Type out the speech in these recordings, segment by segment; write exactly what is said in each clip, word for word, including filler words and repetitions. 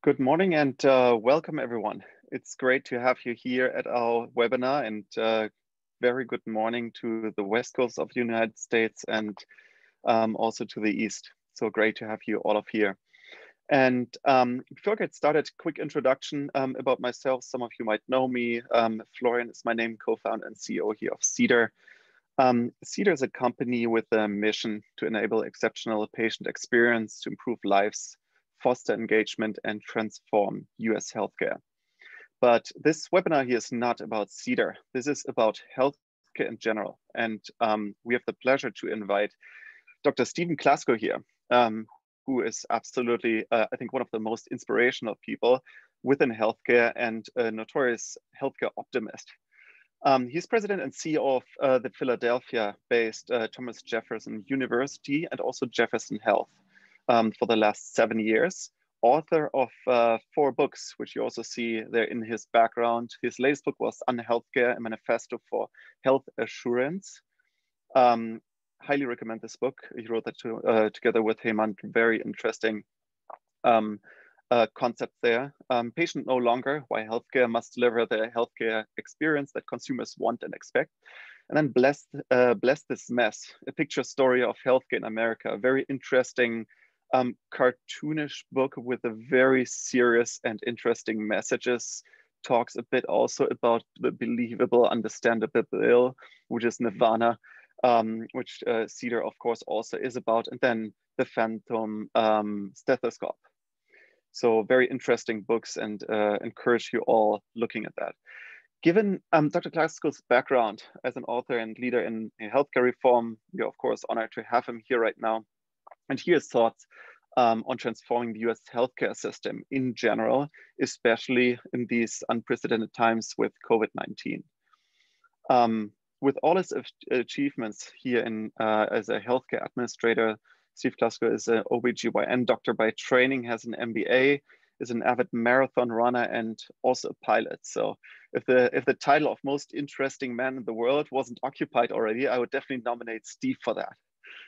Good morning and uh, welcome everyone. It's great to have you here at our webinar, and uh, very good morning to the West Coast of the United States and um, also to the East. So great to have you all of here. And um, before I get started, quick introduction um, about myself. Some of you might know me. Um, Florian is my name, co-founder and C E O here of Cedar. Um, Cedar is a company with a mission to enable exceptional patient experience, to improve lives, foster engagement, and transform U S healthcare. But this webinar here is not about Cedar. This is about healthcare in general. And um, we have the pleasure to invite Doctor Stephen Klasko here, um, who is absolutely, uh, I think, one of the most inspirational people within healthcare and a notorious healthcare optimist. Um, he's president and C E O of uh, the Philadelphia-based uh, Thomas Jefferson University and also Jefferson Health um, for the last seven years. Author of uh, four books, which you also see there in his background. His latest book was On Healthcare, a Manifesto for Health Assurance. Um, highly recommend this book. He wrote that to, uh, together with Hemant. Very interesting um, Uh, concept there. Um, patient no longer, why healthcare must deliver the healthcare experience that consumers want and expect. And then Bless, uh, Bless This Mess, a picture story of healthcare in America. A very interesting um, cartoonish book with a very serious and interesting messages. Talks a bit also about the believable, understandable bill, which is Nirvana, um, which uh, Cedar, of course, also is about. And then the Phantom um, Stethoscope. So very interesting books, and uh, encourage you all looking at that. Given um, Doctor Klasko's background as an author and leader in, in healthcare reform, we are of course honored to have him here right now. And hear his thoughts um, on transforming the U S healthcare system in general, especially in these unprecedented times with COVID nineteen. Um, with all his achievements here in uh, as a healthcare administrator, Steve Klasko is an O B G Y N doctor by training, has an M B A, is an avid marathon runner, and also a pilot. So if the if the title of most interesting man in the world wasn't occupied already, I would definitely nominate Steve for that.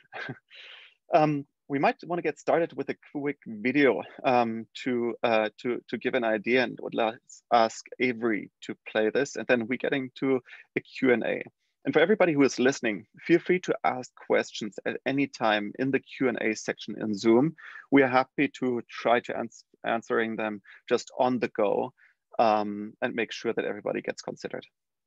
um, we might want to get started with a quick video um, to, uh, to, to give an idea, and would let's ask Avery to play this, and then we get into a Q and A. And for everybody who is listening, feel free to ask questions at any time in the Q and A section in Zoom. We are happy to try to ans answering them just on the go um, and make sure that everybody gets considered.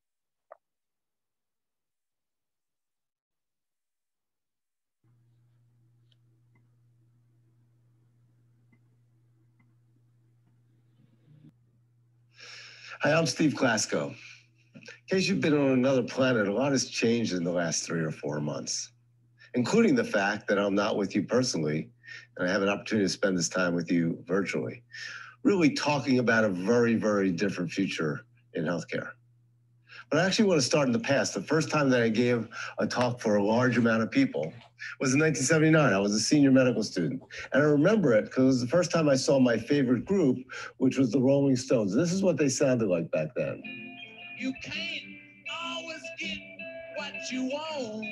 Hi, I'm Steve Klasko. In case you've been on another planet, a lot has changed in the last three or four months, including the fact that I'm not with you personally, and I have an opportunity to spend this time with you virtually, really talking about a very, very different future in healthcare. But I actually want to start in the past. The first time that I gave a talk for a large amount of people was in nineteen seventy-nine. I was a senior medical student. And I remember it because it was the first time I saw my favorite group, which was the Rolling Stones. This is what they sounded like back then. You can't always get what you want.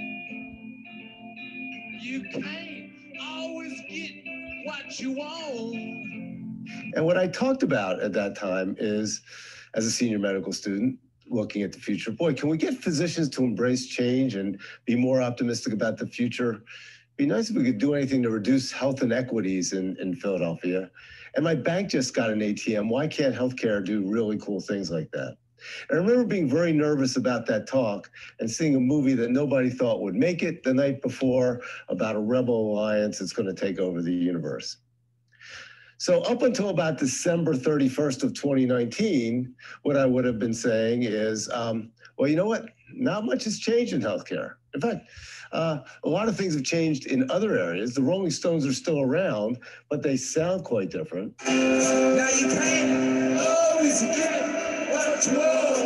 You can't always get what you want. And what I talked about at that time is, as a senior medical student, looking at the future, boy, can we get physicians to embrace change and be more optimistic about the future? It'd be nice if we could do anything to reduce health inequities in, in Philadelphia. And my bank just got an A T M. Why can't healthcare do really cool things like that? And I remember being very nervous about that talk and seeing a movie that nobody thought would make it the night before about a rebel alliance that's going to take over the universe. So up until about December thirty-first of twenty nineteen, what I would have been saying is, um, well, you know what? Not much has changed in healthcare. In fact, uh, a lot of things have changed in other areas. The Rolling Stones are still around, but they sound quite different. Now you can't always get what you want.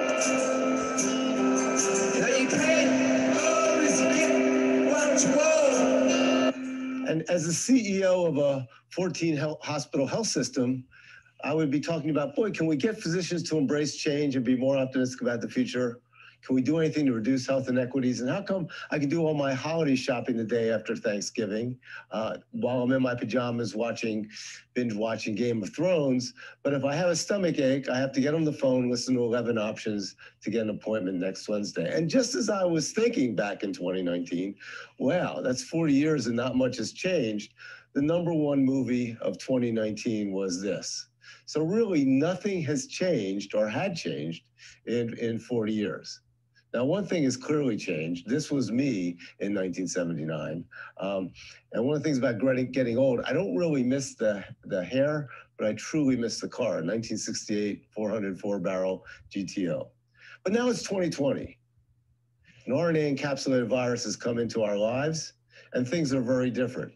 Now you can't always get what you want. And as the C E O of a fourteen health, hospital health system, I would be talking about, boy, can we get physicians to embrace change and be more optimistic about the future? Can we do anything to reduce health inequities? And how come I can do all my holiday shopping the day after Thanksgiving uh, while I'm in my pajamas watching, binge watching Game of Thrones? But if I have a stomach ache, I have to get on the phone, listen to eleven options to get an appointment next Wednesday. And just as I was thinking back in twenty nineteen, wow, that's forty years and not much has changed. The number one movie of twenty nineteen was this. So really nothing has changed or had changed in, in forty years. Now, one thing has clearly changed. This was me in nineteen seventy-nine. Um, and one of the things about getting, getting old, I don't really miss the, the hair, but I truly miss the car. nineteen sixty-eight, four hundred four barrel G T O. But now it's twenty twenty. An R N A encapsulated virus has come into our lives, and things are very different.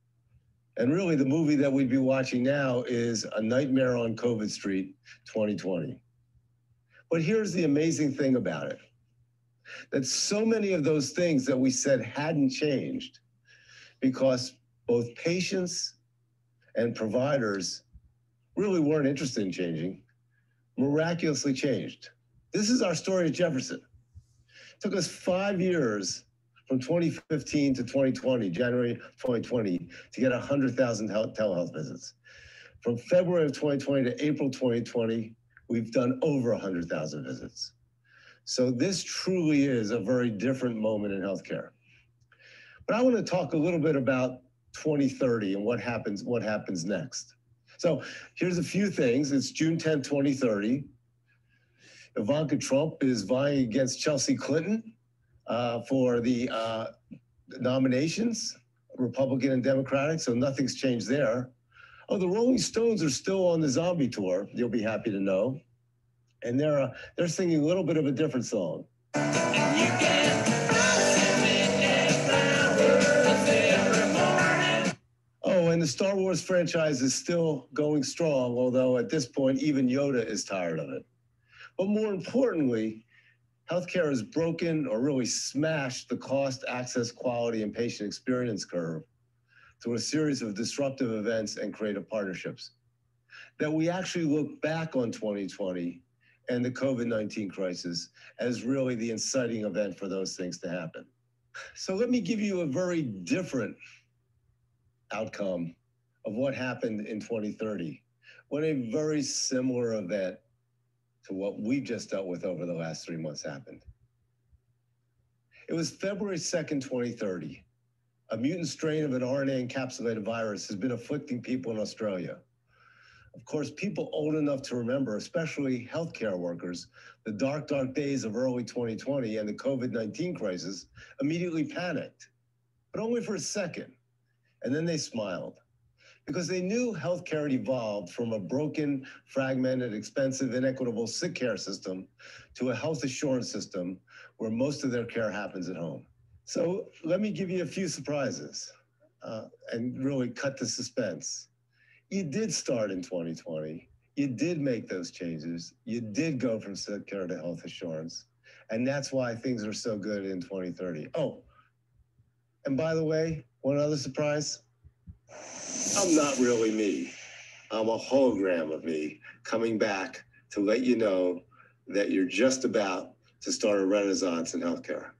And really, the movie that we'd be watching now is A Nightmare on COVID Street, twenty twenty. But here's the amazing thing about it, that so many of those things that we said hadn't changed because both patients and providers really weren't interested in changing, miraculously changed. This is our story at Jefferson. It took us five years from twenty fifteen to twenty twenty, January twenty twenty, to get one hundred thousand telehealth visits. From February of twenty twenty to April twenty twenty, we've done over one hundred thousand visits. So this truly is a very different moment in healthcare. But I want to talk a little bit about twenty thirty and what happens, what happens next. So here's a few things. It's June tenth, twenty thirty. Ivanka Trump is vying against Chelsea Clinton uh, for the uh, nominations, Republican and Democratic, so nothing's changed there. Oh, the Rolling Stones are still on the zombie tour, you'll be happy to know. And they're, uh, they're singing a little bit of a different song. And you can oh, and the Star Wars franchise is still going strong, although at this point, even Yoda is tired of it. But more importantly, healthcare has broken or really smashed the cost, access, quality, and patient experience curve through a series of disruptive events and creative partnerships. That we actually look back on twenty twenty and the COVID nineteen crisis as really the inciting event for those things to happen. So let me give you a very different outcome of what happened in twenty thirty, when a very similar event to what we've just dealt with over the last three months happened. It was February second, twenty thirty. A mutant strain of an R N A encapsulated virus has been afflicting people in Australia. Of course, people old enough to remember, especially healthcare workers, the dark, dark days of early twenty twenty and the COVID nineteen crisis immediately panicked, but only for a second. And then they smiled, because they knew healthcare had evolved from a broken, fragmented, expensive, inequitable sick care system to a health assurance system where most of their care happens at home. So let me give you a few surprises uh, and really cut the suspense. You did start in twenty twenty. You did make those changes. You did go from sick care to health assurance. And that's why things are so good in twenty thirty. Oh, and by the way, one other surprise, I'm not really me. I'm a hologram of me coming back to let you know that you're just about to start a renaissance in healthcare.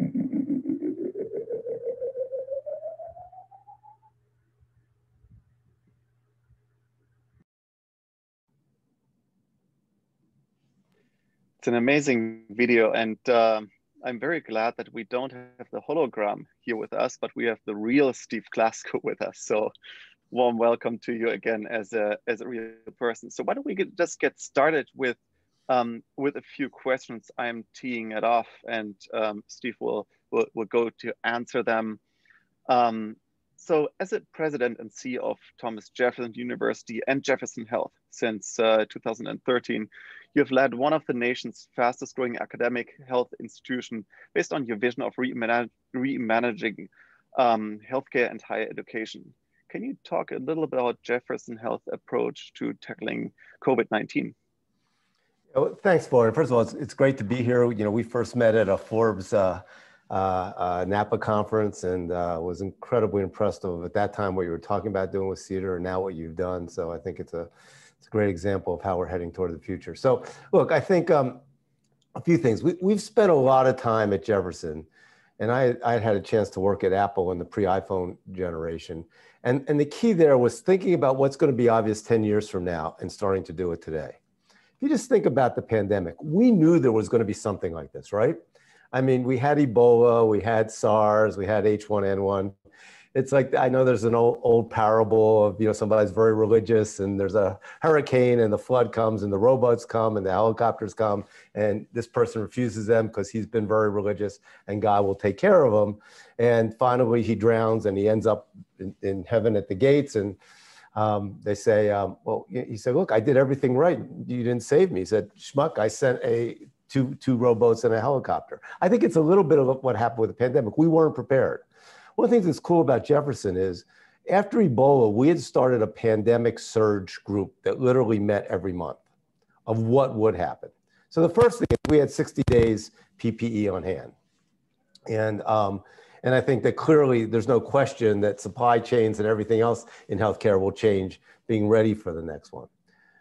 It's an amazing video, and uh, I'm very glad that we don't have the hologram here with us, but we have the real Steve Klasko with us. So warm welcome to you again as a, as a real person. So why don't we get, just get started with, um, with a few questions. I'm teeing it off, and um, Steve will, will, will go to answer them. Um, so as a president and C E O of Thomas Jefferson University and Jefferson Health since uh, two thousand thirteen, you have led one of the nation's fastest growing academic health institution based on your vision of reimagining um, healthcare and higher education. Can you talk a little about Jefferson Health's approach to tackling COVID nineteen? Oh, thanks, Florian. First of all, it's, it's great to be here. You know, we first met at a Forbes uh, uh, uh, Napa conference, and uh, was incredibly impressed of at that time what you were talking about doing with Cedar, and now what you've done. So I think it's a it's a great example of how we're heading toward the future. So look, I think um, a few things. We, we've spent a lot of time at Jefferson, and I, I had a chance to work at Apple in the pre-iPhone generation. And, and the key there was thinking about what's going to be obvious ten years from now and starting to do it today. If you just think about the pandemic, we knew there was going to be something like this, right? I mean, we had Ebola, we had SARS, we had H one N one. It's like, I know there's an old, old parable of, you know, somebody's very religious and there's a hurricane and the flood comes and the robots come and the helicopters come and this person refuses them because he's been very religious and God will take care of him. And finally he drowns and he ends up in, in heaven at the gates. And um, they say, um, well, he said, look, I did everything right. You didn't save me. He said, schmuck, I sent a two, two rowboats and a helicopter. I think it's a little bit of what happened with the pandemic. We weren't prepared. One of the things that's cool about Jefferson is after Ebola, we had started a pandemic surge group that literally met every month of what would happen. So the first thing is we had sixty days P P E on hand. And, um, and I think that clearly there's no question that supply chains and everything else in healthcare will change, being ready for the next one.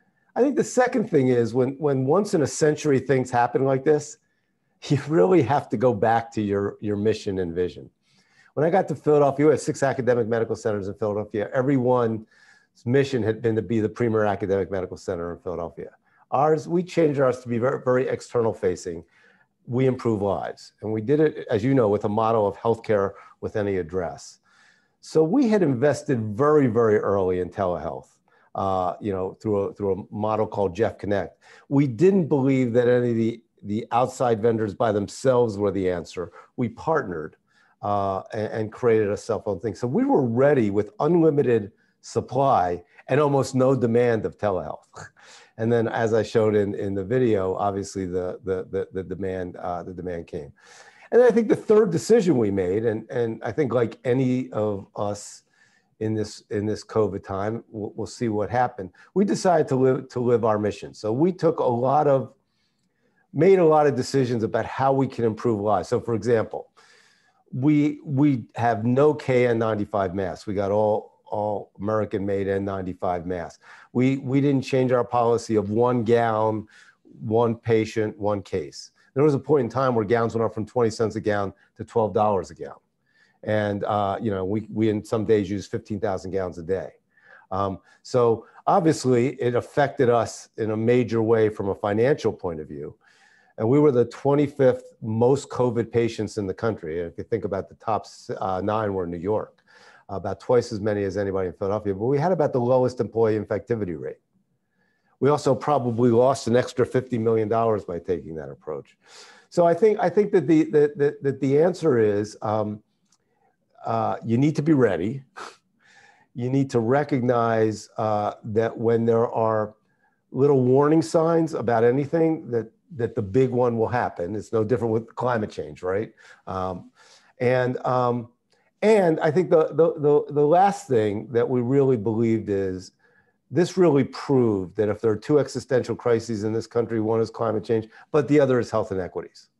I think the second thing is when, when once in a century things happen like this, you really have to go back to your, your mission and vision. When I got to Philadelphia, we had six academic medical centers in Philadelphia. Everyone's mission had been to be the premier academic medical center in Philadelphia. Ours, we changed ours to be very, very external facing. We improve lives. And we did it, as you know, with a model of healthcare with any address. So we had invested very, very early in telehealth, uh, you know, through a, through a model called Jeff Connect. We didn't believe that any of the, the outside vendors by themselves were the answer. We partnered. Uh, and, and created a cell phone thing. So we were ready with unlimited supply and almost no demand of telehealth. And then as I showed in, in the video, obviously the, the, the, the, demand, uh, the demand came. And I think the third decision we made, and, and I think like any of us in this, in this COVID time, we'll, we'll see what happened. We decided to live, to live our mission. So we took a lot of, made a lot of decisions about how we can improve lives. So for example, We we have no K N ninety-five masks. We got all all American-made N ninety-five masks. We we didn't change our policy of one gown, one patient, one case. There was a point in time where gowns went up from twenty cents a gown to twelve dollars a gown, and uh, you know we we in some days use fifteen thousand gowns a day. Um, so obviously it affected us in a major way from a financial point of view. And we were the twenty-fifth most COVID patients in the country. And if you think about the top uh, nine were in New York, uh, about twice as many as anybody in Philadelphia, but we had about the lowest employee infectivity rate. We also probably lost an extra fifty million dollars by taking that approach. So I think, I think that, the, that, that, that the answer is um, uh, you need to be ready. You need to recognize uh, that when there are little warning signs about anything, that that the big one will happen. It's no different with climate change, right? Um, and, um, and I think the, the, the, the last thing that we really believed is this really proved that if there are two existential crises in this country, one is climate change, but the other is health inequities.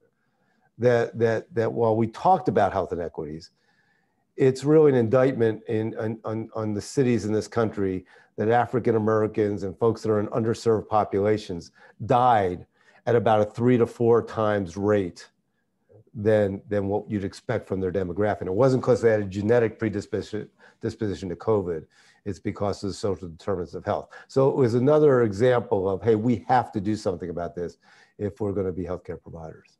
That, that, that while we talked about health inequities, it's really an indictment in, on, on, on the cities in this country that African Americans and folks that are in underserved populations died at about a three to four times rate than, than what you'd expect from their demographic. And it wasn't because they had a genetic predisposition disposition to COVID, it's because of the social determinants of health. So it was another example of, hey, we have to do something about this if we're gonna be healthcare providers.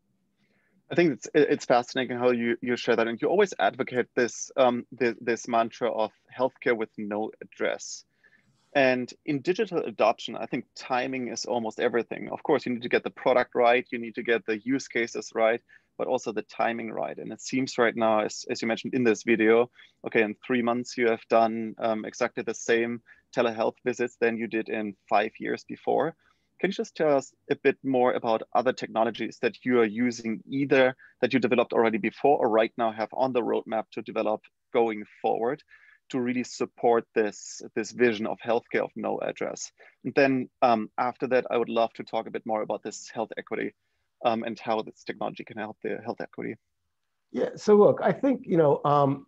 I think it's it's fascinating how you, you share that. And you always advocate this, um, this, this mantra of healthcare with no address. And in digital adoption, I think timing is almost everything. Of course, you need to get the product right, you need to get the use cases right, but also the timing right. And it seems right now, as, as you mentioned in this video, okay, in three months you have done um, exactly the same telehealth visits than you did in five years before. Can you just tell us a bit more about other technologies that you are using, either that you developed already before or right now have on the roadmap to develop going forward, to really support this, this vision of healthcare of no address? And then um, after that, I would love to talk a bit more about this health equity um, and how this technology can help the health equity. Yeah, so look, I think, you know, um,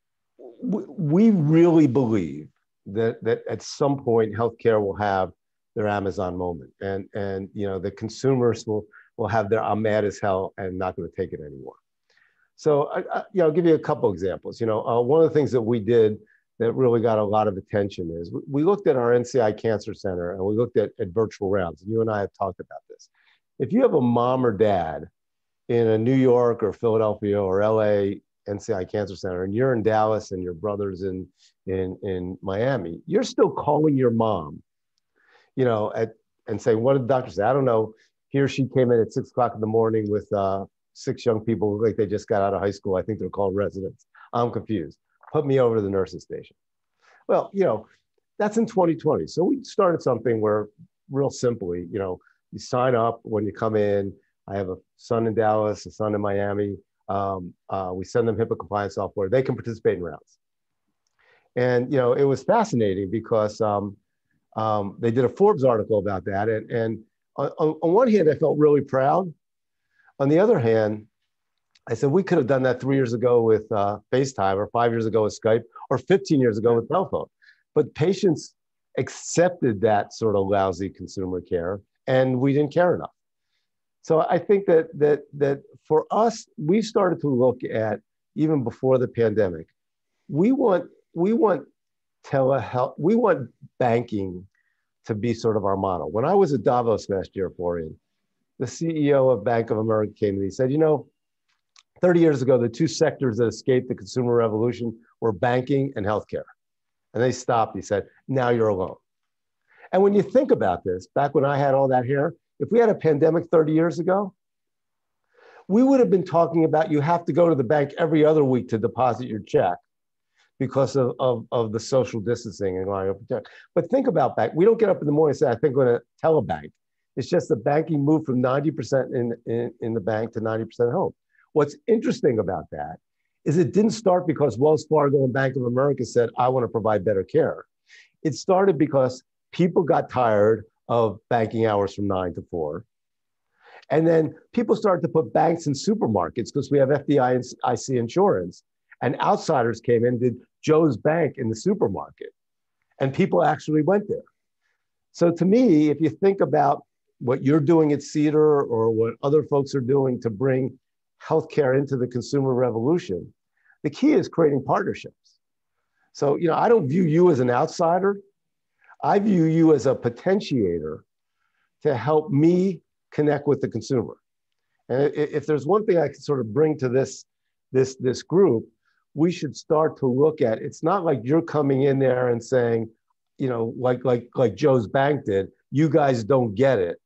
we really believe that, that at some point healthcare will have their Amazon moment. And, and you know, the consumers will, will have their I'm mad as hell and not going to take it anymore. So, I, I, you know, I'll give you a couple examples. You know, uh, one of the things that we did that really got a lot of attention is we, we looked at our N C I Cancer Center and we looked at, at virtual rounds. And you and I have talked about this. If you have a mom or dad in a New York or Philadelphia or L A N C I Cancer Center, and you're in Dallas and your brother's in, in, in Miami, you're still calling your mom, you know, at, and saying, what did the doctor say? I don't know. He or she came in at six o'clock in the morning with uh, six young people who look like they just got out of high school. I think they're called residents. I'm confused. Put me over to the nurse's station. Well, you know, that's in twenty twenty. So we started something where real simply, you know, you sign up when you come in. I have a son in Dallas, a son in Miami. Um, uh, we send them HIPAA compliant software. They can participate in rounds. And, you know, it was fascinating because um, um, they did a Forbes article about that. And, and on, on one hand, I felt really proud. On the other hand, I said, we could have done that three years ago with uh, FaceTime, or five years ago with Skype, or fifteen years ago with telephone. But patients accepted that sort of lousy consumer care, and we didn't care enough. So I think that that that for us, we started to look at, even before the pandemic, we want we want telehealth, we want banking to be sort of our model. When I was at Davos last year, Florian, the C E O of Bank of America came to me and said, you know, thirty years ago, the two sectors that escaped the consumer revolution were banking and healthcare. And they stopped. He said, now you're alone. And when you think about this, back when I had all that hair, if we had a pandemic thirty years ago, we would have been talking about you have to go to the bank every other week to deposit your check because of, of, of the social distancing and line up. But think about bank. We don't get up in the morning and say, I think I'm going to telebank. It's just the banking moved from ninety percent in, in, in the bank to ninety percent home. What's interesting about that is it didn't start because Wells Fargo and Bank of America said, I want to provide better care. It started because people got tired of banking hours from nine to four. And then people started to put banks in supermarkets because we have F D I C insurance. And outsiders came in and did Joe's Bank in the supermarket. And people actually went there. So to me, if you think about what you're doing at Cedar or what other folks are doing to bring healthcare into the consumer revolution, the key is creating partnerships. So, you know, I don't view you as an outsider. I view you as a potentiator to help me connect with the consumer. And if there's one thing I can sort of bring to this, this, this group, we should start to look at, it's not like you're coming in there and saying, you know, like, like, like Joe's Bank did, you guys don't get it.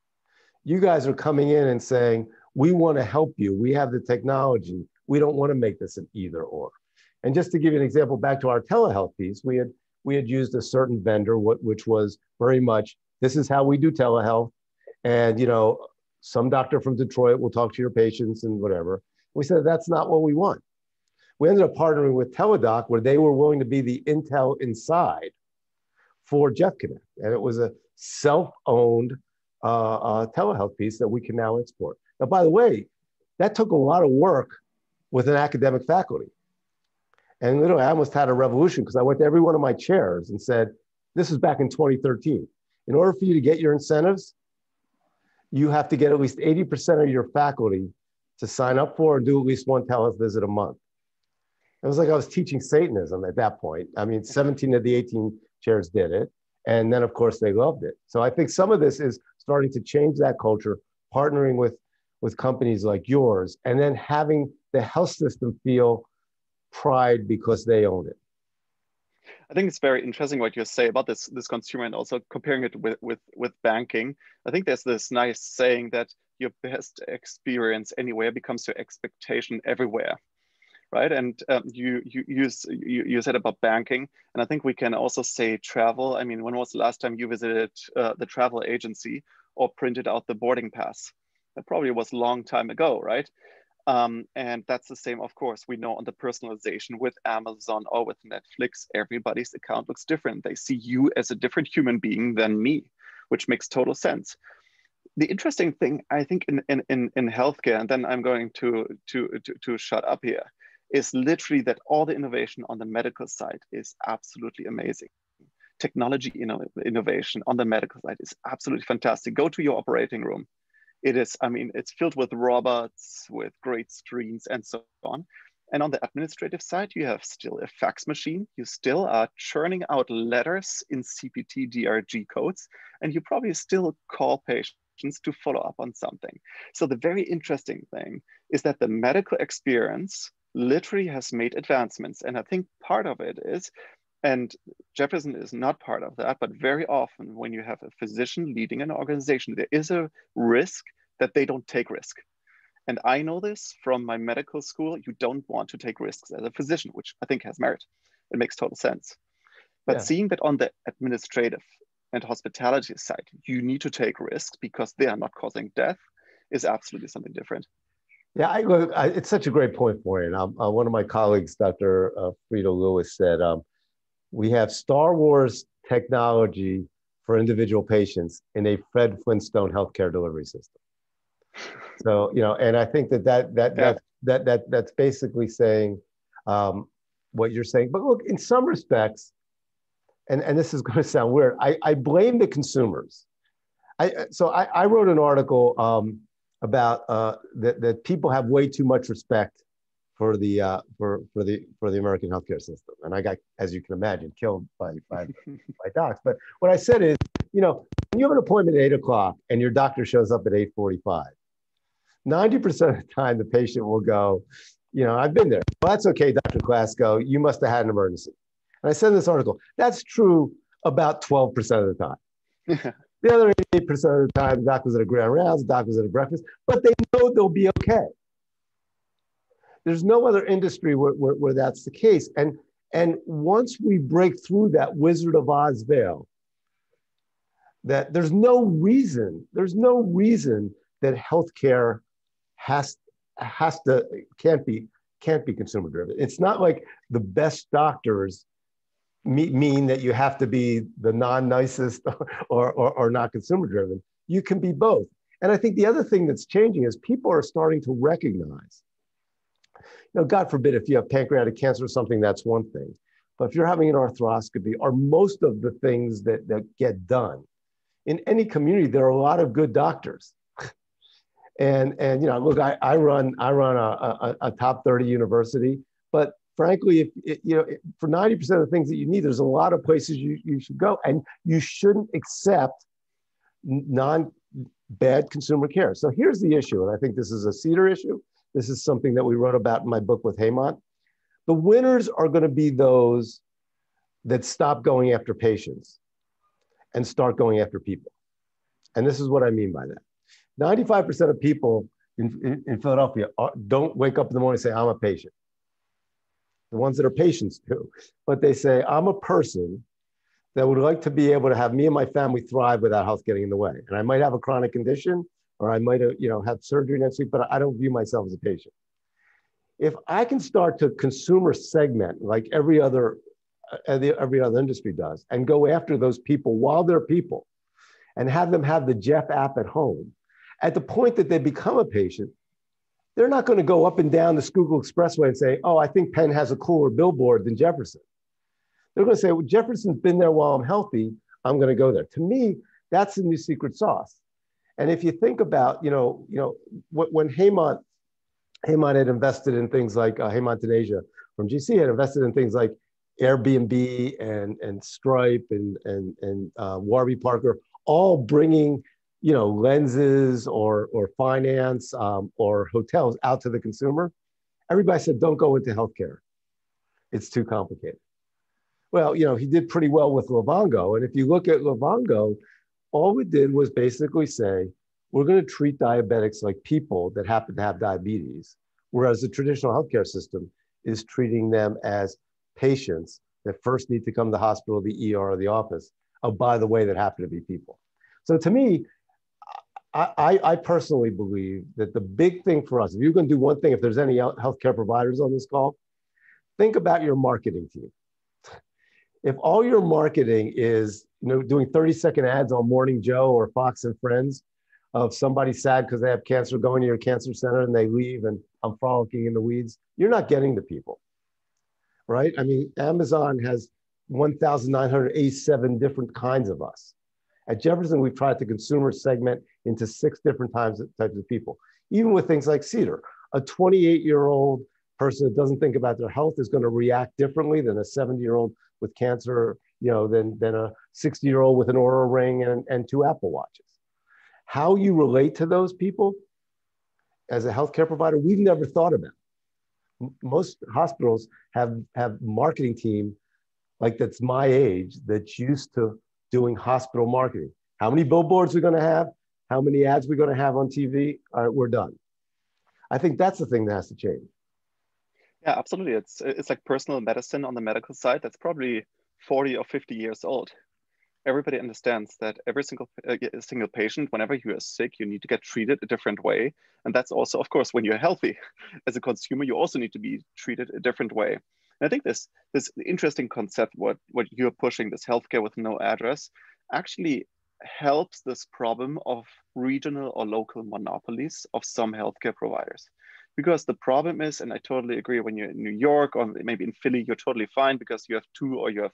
You guys are coming in and saying, we want to help you. We have the technology. We don't want to make this an either or. And just to give you an example, back to our telehealth piece, we had, we had used a certain vendor, which was very much, this is how we do telehealth. And, you know, some doctor from Detroit will talk to your patients and whatever. We said, that's not what we want. We ended up partnering with Teladoc, where they were willing to be the Intel inside for JeffConnect. And it was a self-owned uh, uh, telehealth piece that we can now export. Now, by the way, that took a lot of work with an academic faculty. And literally, I almost had a revolution because I went to every one of my chairs and said, this is back in twenty thirteen. In order for you to get your incentives, you have to get at least eighty percent of your faculty to sign up for and do at least one telehealth visit a month. It was like I was teaching Satanism at that point. I mean, seventeen of the eighteen chairs did it. And then, of course, they loved it. So I think some of this is starting to change that culture, partnering with, with companies like yours, and then having the health system feel pride because they own it. I think it's very interesting what you say about this, this consumer and also comparing it with, with, with banking. I think there's this nice saying that your best experience anywhere becomes your expectation everywhere. Right, and um, you you use you, you said about banking, and I think we can also say travel. I mean, when was the last time you visited uh, the travel agency or printed out the boarding pass? That probably was a long time ago, right? Um, and that's the same, of course. We know on the personalization with Amazon or with Netflix, everybody's account looks different. They see you as a different human being than me, which makes total sense. The interesting thing, I think, in in in, in healthcare, and then I'm going to to to, to shut up here, is literally that all the innovation on the medical side is absolutely amazing. technology inno innovation on the medical side is absolutely fantastic. Go to your operating room. It is, I mean, it's filled with robots, with great screens and so on. And on the administrative side, you have still a fax machine. You still are churning out letters in C P T D R G codes, and you probably still call patients to follow up on something. So the very interesting thing is that the medical experience literally has made advancements. And I think part of it is, and Jefferson is not part of that, but very often when you have a physician leading an organization, there is a risk that they don't take risk. And I know this from my medical school. You don't want to take risks as a physician, which I think has merit. It makes total sense. But yeah. Seeing that on the administrative and hospitality side, you need to take risks because they are not causing death is absolutely something different. Yeah, I, I, it's such a great point for you. And um, uh, one of my colleagues, Doctor Uh, Frida Lewis, said, um, we have Star Wars technology for individual patients in a Fred Flintstone healthcare delivery system. So, you know, and I think that that that yeah. that, that that that's basically saying um, what you're saying. But look, in some respects, and, and this is going to sound weird, I, I blame the consumers. I so I, I wrote an article um, about uh, that that people have way too much respect for the uh, for for the for the American healthcare system, and I got, as you can imagine, killed by by, by docs. But what I said is, you know, when you have an appointment at eight o'clock and your doctor shows up at eight forty-five, ninety percent of the time the patient will go, you know, I've been there. Well, that's okay, Doctor Klasko, you must have had an emergency. And I said in this article, that's true about twelve percent of the time. The other eighty-eight percent of the time, the doc was at a grand rounds, the doc was at a breakfast, but they know they'll be okay. There's no other industry where, where, where that's the case. And, and once we break through that Wizard of Oz veil, that there's no reason, there's no reason that healthcare has, has to, can't be, can't be consumer driven. It's not like the best doctors mean that you have to be the non-nicest or, or, or not consumer driven. You can be both. And I think the other thing that's changing is people are starting to recognize, you know, God forbid, if you have pancreatic cancer or something, that's one thing. But if you're having an arthroscopy, or most of the things that, that get done in any community, there are a lot of good doctors. and, and, you know, look, I, I run, I run a, a, a top thirty university, but frankly, if it, you know, for ninety percent of the things that you need, there's a lot of places you, you should go, and you shouldn't accept non-bad consumer care. So here's the issue, and I think this is a Cedar issue. This is something that we wrote about in my book with Hemant. The winners are going to be those that stop going after patients and start going after people. And this is what I mean by that. ninety-five percent of people in, in, in Philadelphia are, don't wake up in the morning and say, I'm a patient. The ones that are patients do. But they say, I'm a person that would like to be able to have me and my family thrive without health getting in the way. And I might have a chronic condition, or I might have, you know, have surgery next week, but I don't view myself as a patient. If I can start to consumer segment like every other, every, every other industry does, and go after those people while they're people, and have them have the Jeff app at home, at the point that they become a patient, they're not going to go up and down the Schuylkill Expressway and say, oh, I think Penn has a cooler billboard than Jefferson. They're going to say, well, Jefferson's been there while I'm healthy, I'm going to go there. To me, that's the new secret sauce. And if you think about, you know, you know, when Hemant, Hemant had invested in things like, uh, Hemant Taneja from G C had invested in things like Airbnb and, and Stripe and, and, and uh, Warby Parker, all bringing, you know, lenses or, or finance um, or hotels out to the consumer. Everybody said, don't go into healthcare. It's too complicated. Well, you know, he did pretty well with Livongo. And if you look at Livongo, all we did was basically say, we're going to treat diabetics like people that happen to have diabetes, whereas the traditional healthcare system is treating them as patients that first need to come to the hospital, the E R, or the office. Oh, by the way, that happen to be people. So to me, I, I, I personally believe that the big thing for us, if you're going to do one thing, if there's any healthcare providers on this call, think about your marketing team. If all your marketing is, you know, doing thirty second ads on Morning Joe or Fox and Friends of somebody sad because they have cancer going to your cancer center and they leave and I'm frolicking in the weeds, you're not getting to people, right? I mean, Amazon has one thousand nine hundred eighty-seven different kinds of us. At Jefferson, we've tried to consumer segment into six different types of, types of people, even with things like Cedar. A twenty-eight-year-old person that doesn't think about their health is going to react differently than a seventy-year-old with cancer, you know, than, than a sixty-year-old with an Oura ring and, and two Apple Watches. How you relate to those people as a healthcare provider, we've never thought about. Most hospitals have, have marketing team like that's my age that's used to doing hospital marketing. How many billboards we're going to have? How many ads we're going to have on T V? All right, we're done. I think that's the thing that has to change. Yeah, absolutely. It's it's like personal medicine on the medical side. That's probably forty or fifty years old. Everybody understands that every single uh, single patient, whenever you are sick, you need to get treated a different way. And that's also, of course, when you're healthy. As a consumer, you also need to be treated a different way. And I think this this interesting concept, what, what you're pushing, this healthcare with no address, actually helps this problem of regional or local monopolies of some healthcare providers. Because the problem is, and I totally agree, when you're in New York or maybe in Philly, you're totally fine because you have two or you have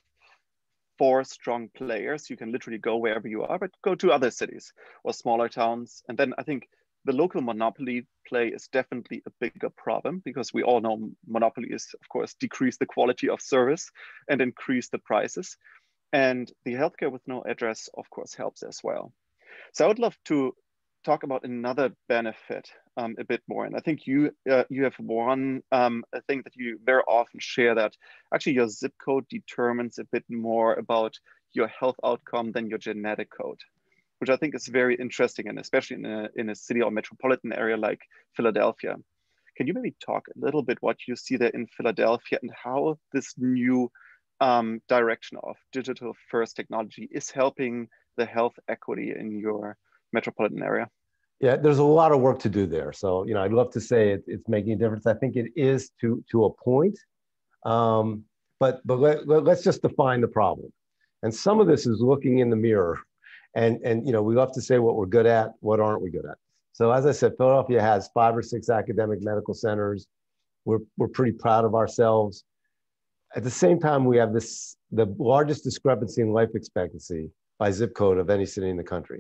four strong players. You can literally go wherever you are, but go to other cities or smaller towns. And then I think the local monopoly play is definitely a bigger problem because we all know monopoly is, of course, decrease the quality of service and increase the prices. And the healthcare with no address, of course, helps as well. So I would love to talk about another benefit um, a bit more. And I think you uh, you have one um, a thing that you very often share, that actually your zip code determines a bit more about your health outcome than your genetic code, which I think is very interesting, and especially in a, in a city or metropolitan area like Philadelphia. Can you maybe talk a little bit what you see there in Philadelphia and how this new um, direction of digital first technology is helping the health equity in your metropolitan area? Yeah, there's a lot of work to do there. So, you know, I'd love to say it, it's making a difference. I think it is to, to a point, um, but, but let, let, let's just define the problem. And some of this is looking in the mirror and, and, you know, we love to say what we're good at, what aren't we good at? So as I said, Philadelphia has five or six academic medical centers. We're, we're pretty proud of ourselves. At the same time, we have this, the largest discrepancy in life expectancy by zip code of any city in the country.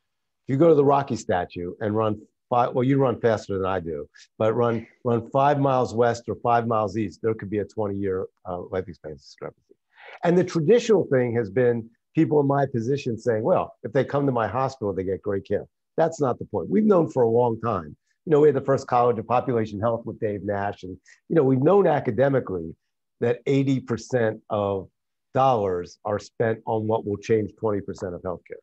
If you go to the Rocky statue and run five, well, you run faster than I do, but run, run five miles west or five miles east, there could be a twenty year uh, life expectancy discrepancy. And the traditional thing has been people in my position saying, well, if they come to my hospital, they get great care. That's not the point. We've known for a long time. You know, we had the first College of Population Health with Dave Nash. And, you know, we've known academically that eighty percent of dollars are spent on what will change twenty percent of healthcare.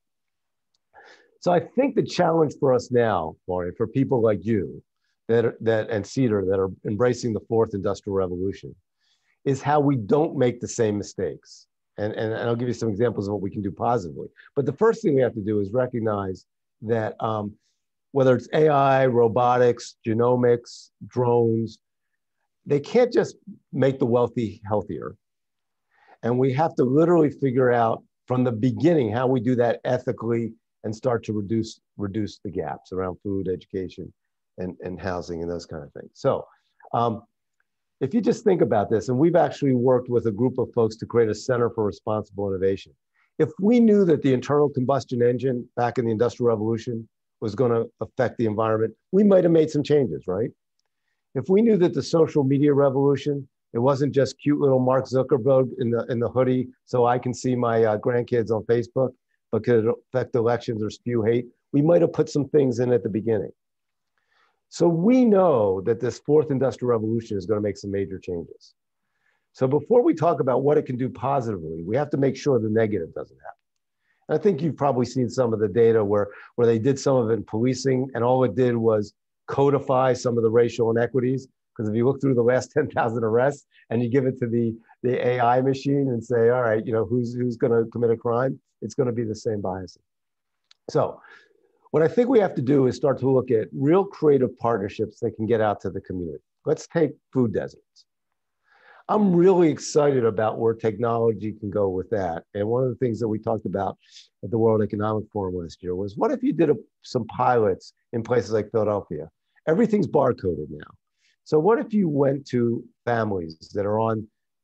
So I think the challenge for us now, Maury, for people like you that, are, that and Cedar that are embracing the fourth industrial revolution, is how we don't make the same mistakes. And, and, and I'll give you some examples of what we can do positively. But the first thing we have to do is recognize that um, whether it's A I, robotics, genomics, drones, they can't just make the wealthy healthier. And we have to literally figure out from the beginning how we do that ethically and start to reduce, reduce the gaps around food, education, and, and housing and those kind of things. So um, if you just think about this, and we've actually worked with a group of folks to create a Center for Responsible Innovation. If we knew that the internal combustion engine back in the Industrial Revolution was going to affect the environment, we might have made some changes, right? If we knew that the social media revolution, it wasn't just cute little Mark Zuckerberg in the, in the hoodie so I can see my uh, grandkids on Facebook, but could it affect elections or spew hate, we might have put some things in at the beginning. So we know that this fourth industrial revolution is going to make some major changes. So before we talk about what it can do positively, we have to make sure the negative doesn't happen. And I think you've probably seen some of the data where, where they did some of it in policing, and all it did was codify some of the racial inequities. Because if you look through the last ten thousand arrests and you give it to the, the A I machine and say, all right, you know, who's, who's going to commit a crime, it's going to be the same biases. So what I think we have to do is start to look at real creative partnerships that can get out to the community. Let's take food deserts. I'm really excited about where technology can go with that. And one of the things that we talked about at the World Economic Forum last year was, what if you did a, some pilots in places like Philadelphia? Everything's barcoded now. So what if you went to families that are on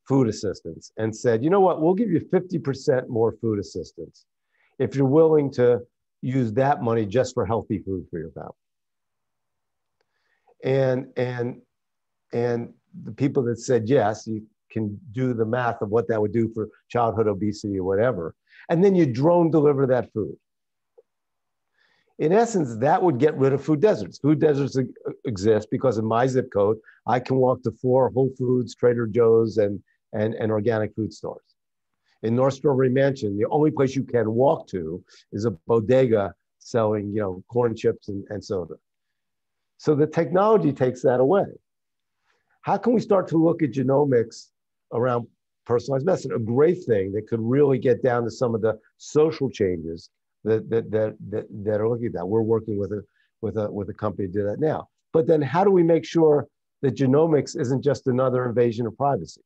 food assistance and said, you know what, we'll give you fifty percent more food assistance if you're willing to use that money just for healthy food for your family. And, and, and the people that said yes, you can do the math of what that would do for childhood obesity or whatever. And then you drone deliver that food. In essence, that would get rid of food deserts. Food deserts exist because in my zip code, I can walk to four Whole Foods, Trader Joe's, and, and, and organic food stores. In North Strawberry Mansion, the only place you can walk to is a bodega selling, you know, corn chips and, and soda. So the technology takes that away. How can we start to look at genomics around personalized medicine? A great thing that could really get down to some of the social changes that that that that, that are looking at that. We're working with a with a with a company to do that now. But then how do we make sure that genomics isn't just another invasion of privacy?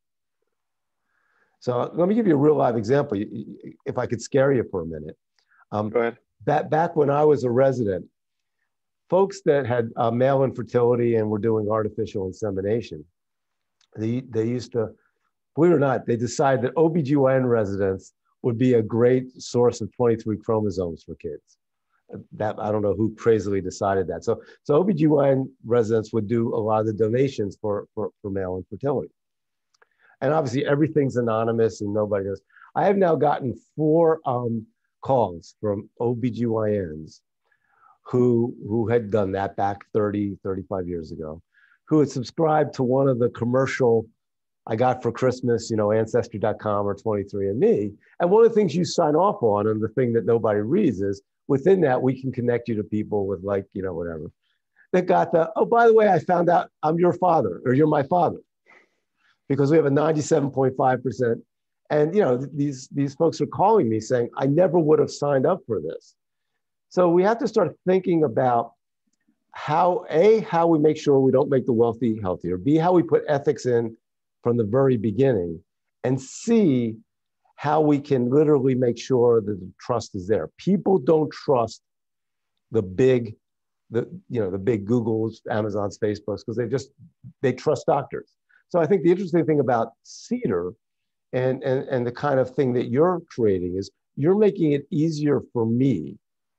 So let me give you a real live example, if I could scare you for a minute. Um, Go ahead. Back, back when I was a resident, folks that had uh, male infertility and were doing artificial insemination, they, they used to, believe it or not, they decided that O B G Y N residents would be a great source of twenty-three chromosomes for kids. That, I don't know who crazily decided that. So, so O B G Y N residents would do a lot of the donations for, for, for male infertility. And obviously everything's anonymous and nobody knows. I have now gotten four um, calls from O B G Y Ns who, who had done that back thirty, thirty-five years ago, who had subscribed to one of the commercial I got for Christmas, you know, ancestry dot com or twenty-three and me. And one of the things you sign off on, and the thing that nobody reads is, within that, we can connect you to people with like, you know, whatever. That got the, oh, by the way, I found out I'm your father, or you're my father. Because we have a ninety-seven point five percent. And, you know, these, these folks are calling me saying, I never would have signed up for this. So we have to start thinking about how, A, how we make sure we don't make the wealthy healthier, B, how we put ethics in from the very beginning, and C, how we can literally make sure that the trust is there. People don't trust the big, the, you know, the big Googles, Amazons, Facebooks, because they just, they trust doctors. So I think the interesting thing about Cedar and, and, and the kind of thing that you're creating is you're making it easier for me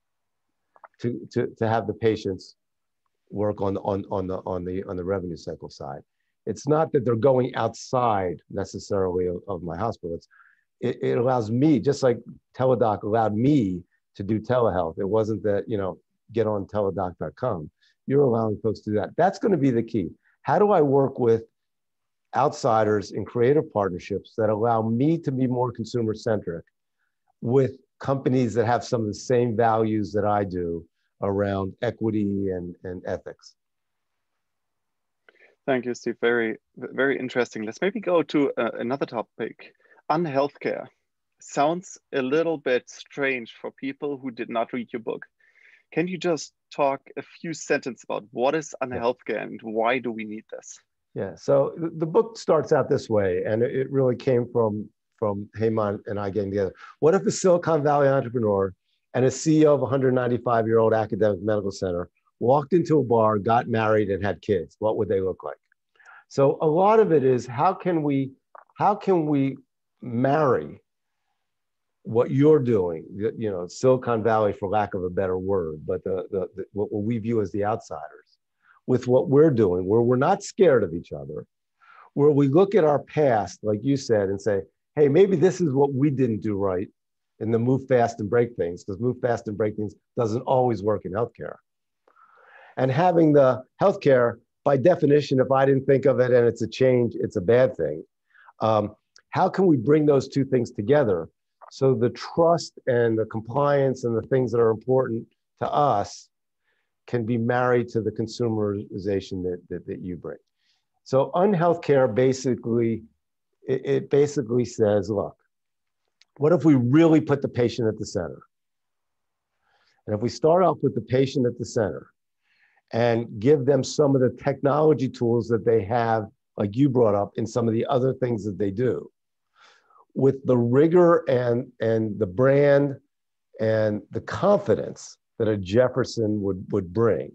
to, to, to have the patients work on, on, on, the, on, the, on the revenue cycle side. It's not that they're going outside necessarily of, of my hospital. It's, it, it allows me, just like Teladoc allowed me to do telehealth. It wasn't that, you know, get on teladoc dot com. You're allowing folks to do that. That's going to be the key. How do I work with outsiders in creative partnerships that allow me to be more consumer centric with companies that have some of the same values that I do around equity and, and ethics? Thank you, Steve. Very, very interesting. Let's maybe go to uh, another topic. Unhealthcare sounds a little bit strange for people who did not read your book. Can you just talk a few sentences about what is unhealthcare and why do we need this? Yeah, so the book starts out this way, and it really came from, from Heyman and I getting together. What if a Silicon Valley entrepreneur and a C E O of a one hundred ninety-five year old academic medical center walked into a bar, got married, and had kids? What would they look like? So a lot of it is how can we, how can we marry what you're doing, you know, Silicon Valley, for lack of a better word, but the, the, the what we view as the outsiders, with what we're doing, where we're not scared of each other, where we look at our past, like you said, and say, hey, maybe this is what we didn't do right in the move fast and break things, because move fast and break things doesn't always work in healthcare. And having the healthcare, by definition, if I didn't think of it and it's a change, it's a bad thing. Um, how can we bring those two things together so the trust and the compliance and the things that are important to us can be married to the consumerization that, that, that you bring? So unhealthcare basically, it, it basically says, look, what if we really put the patient at the center? And if we start off with the patient at the center and give them some of the technology tools that they have, like you brought up, in some of the other things that they do, with the rigor and, and the brand and the confidence that a Jefferson would, would bring,